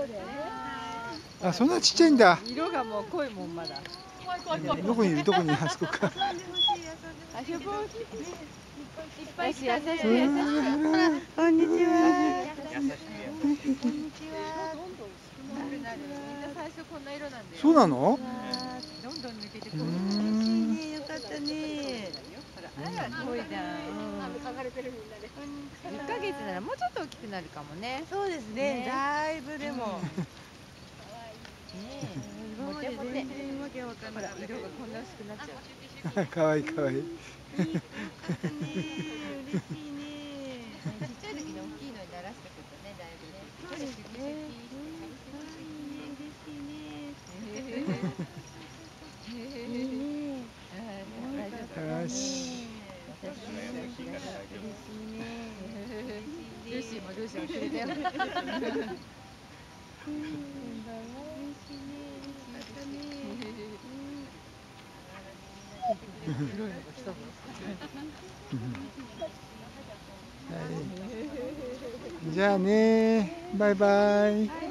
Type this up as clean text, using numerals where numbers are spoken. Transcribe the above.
あ、そんなちっちゃいんだ。 色がもう濃いもんまだ。 どこにいる、どこに、あそこか。 遊ぼう。いっぱい優しい優しい。 こんにちは。 みんな最初こんな色なんだよ。 そうなの？ どんどん抜けてくる。 嬉しいね、よかったね。 あら、濃いじゃん。1ヶ月ならもうちょっと大きくなるかもね。 そうですね、だいぶでも。 今まで全然わけわかんない。 色がこんな薄くなっちゃう。 かわいいかわいい。 嬉しいね。 ちっちゃい時に大きいのに慣らしておくとね、だいぶね。 そうですね。 よし。 ルーシーもルーシーもくれたよ。黒いのが来たぞ。 じゃあね、バイバイ。